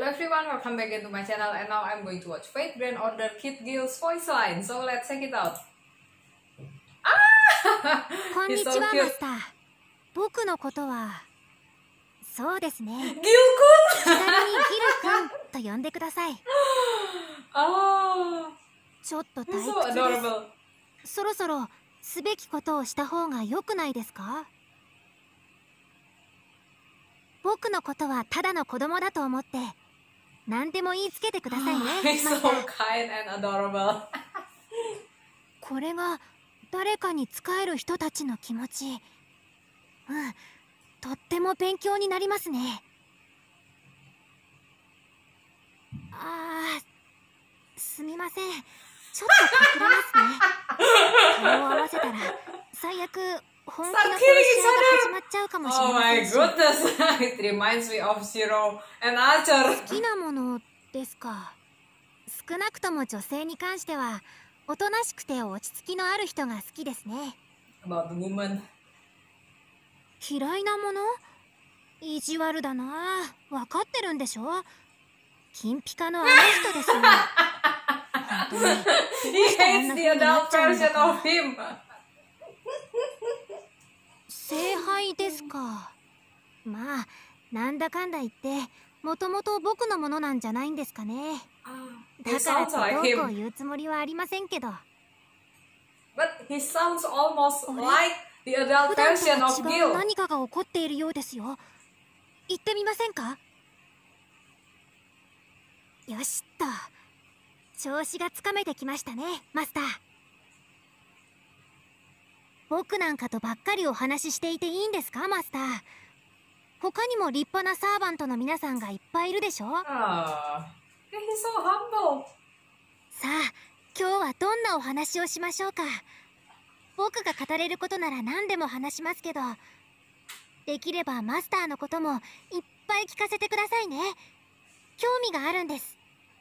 everyone, welcome back into my channel, and now I'm going to watch Fate Grand Order Kid Gil's voice line, so let's check it out. こんに He's ち so は cute. マスター。僕のことはそうですね。 Gil-kun! 気軽にギル君と呼んでください。 Oh, ちょっと he's 退 so 屈です。 adorable. そろそろすべきことをした方が良くないですか？僕のことはただの子供だと思って何でも言いつけてくださいね。 He's マ so スター。 kind and adorable. これが誰かに仕える人たちの気持ち。とっても勉強になりますね。すみません。ちょっと隠れますね。顔を合わせたら最悪本気の殺し合いが始まっちゃうかもしれ Oh ませ my んし。 goodness, it reminds me of Zero and Archer. 好きなものですか。少なくとも女性に関してはおとなしくて落ち着きのある人が好きですね。 About the woman. 嫌いなもの？意地悪だな。分かってるんでしょ？金ピカのあの人ですよ。 He hates the adult version of him. 聖杯ですか。まあなんだかんだ言ってもともと僕のものなんじゃないんですかね。 He だから sounds って like どうこう him. 言うつもりはありませんけど。 But he sounds almost like the adult 普段と version は of 違う Gil. 何かが起こっているようですよ。言ってみませんか？よしっと。調子がつかめてきましたね、マスター。僕なんかとばっかりお話ししていていいんですか、マスター。他にも立派なサーバントの皆さんがいっぱいいるでしょ。 Ah, he's so humble. さあ、今日はどんなお話をしましょうか。僕が語れることなら何でも話しますけど、できればマスターのこともいっぱい聞かせてくださいね。興味があるんです。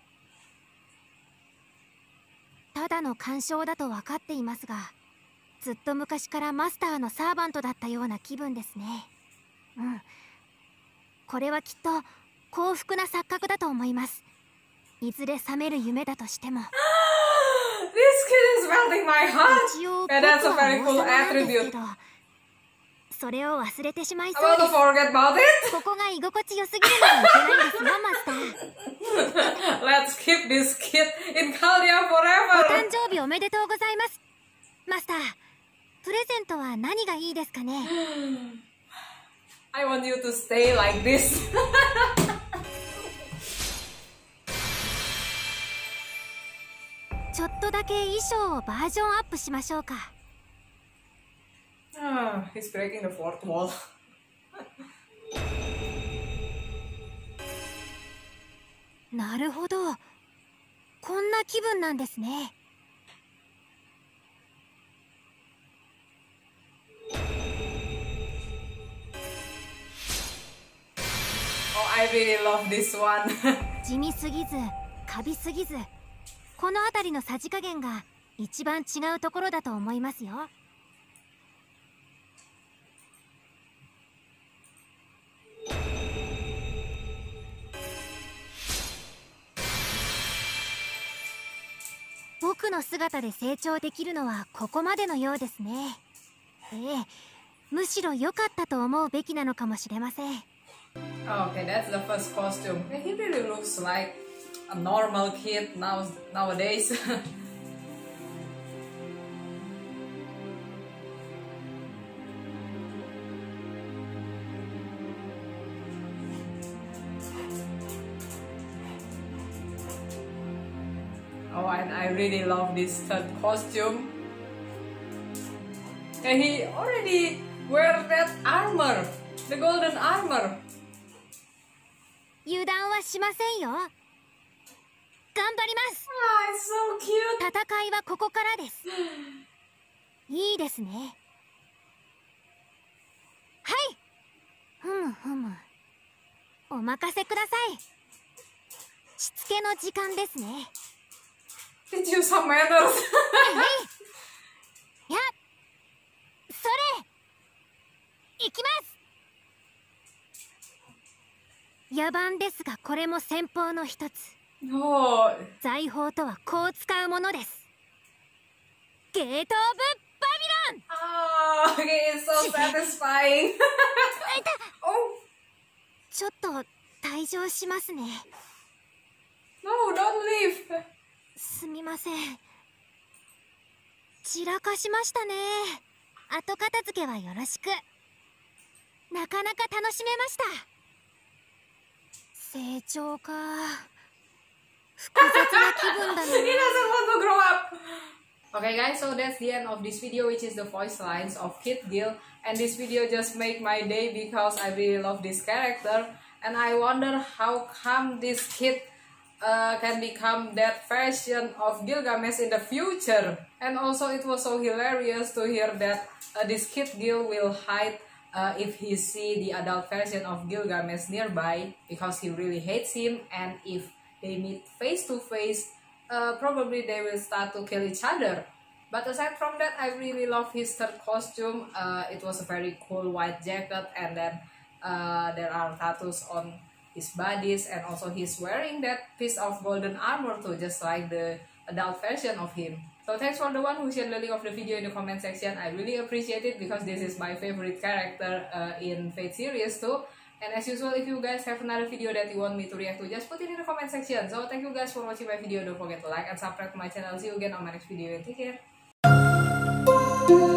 ただの干渉だと分かっていますが、ずっと昔からマスターのサーバントだったような気分ですね。これはきっと幸福な錯覚だと思います。いずれ覚める夢だとしても。 This kid is melting my heart. 一応僕 And that's a は very 王 cool 様なんですけ attribute. ど、それを忘れてしまい I'm そう about で to す。 forget about it. ここが居心地良すぎるのがいけないんですよ、マスター。 Let's keep this kid in Caldia お誕 forever. 生日おめでとうございます。マスター、プレゼントは何がいいですかね。 I want you to stay like this. ちょっとだけ衣装をバージョンアップしましょうか。 He's breaking the fourth wall. なるほど。こんな気分なんですね。 Oh, I really love this one. 地味すぎず、カビすぎず、この辺りのさじ加減が一番違うところだと思いますよ。 僕の姿で成長できるのはここまでのようですね。むしろ良かったと思うべきなのかもしれません。 Okay, that's the first costume. He really looks like a normal kid nowadays. Oh, and I really love this third costume. And he already wear that armor, the golden armor. 油断はしませんよ。頑張ります。 Ah, it's so cute. 戦いはここからです。いいですね。はい。ふむふむ。お任せください。しつけの時間ですね。 Did you some manners? いや、それ行きます。 野蛮ですがこれも戦法の一つ。 Oh, 財宝とはこう使うものです。ゲート・オブ・バビロン。 oh, okay, it's so satisfying. Oh, ちょっと退場しますね。 no, don't leave. すみません。散らかしましたね。後片付けはよろしく。なかなか楽しめました。成長か。複雑な気分だ He な。 doesn't want to grow up. Okay guys, so that's the end of this video, which is the voice lines of Kid Gil. And this video just make my day because I really love this character. And I wonder how come this kid can become that version of Gilgamesh in the future. And also it was so hilarious to hear that this Kid Gil will hide if he see the adult version of Gilgamesh nearby, because he really hates him, and if they meet face to face, probably they will start to kill each other. But aside from that, I really love his third costume. It was a very cool white jacket, and then there are tattoos on his bodies, and also he's wearing that piece of golden armor too, just like the adult version of him. So thanks for the one who shared the link of the video in the comment section. I really appreciate it because this is my favorite character in Fate series too. And as usual, if you guys have another video that you want me to react to, just put it in the comment section. So thank you guys for watching my video. Don't forget to like and subscribe to my channel. See you again on my next video. Take care.